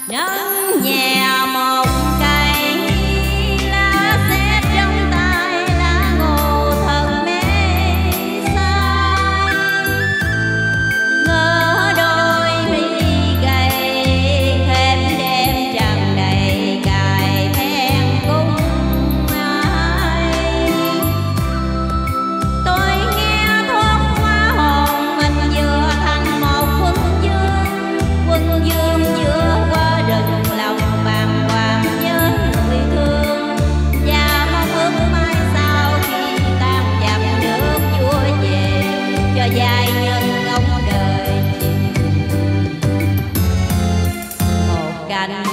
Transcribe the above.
nâng nhẹ một cây lá xếp trong tay lá ngô thật mê say, ngỡ đôi mi gầy thêm đêm tràn đầy cài then cung ai. Tôi nghe thoáng qua hồn mình vừa thành một quân dương giữa qua rừng lòng bàng hoàng nhớ người thương, và mong ước mai sau khi tan dập nước Chúa về cho giai nhân ông đời một cành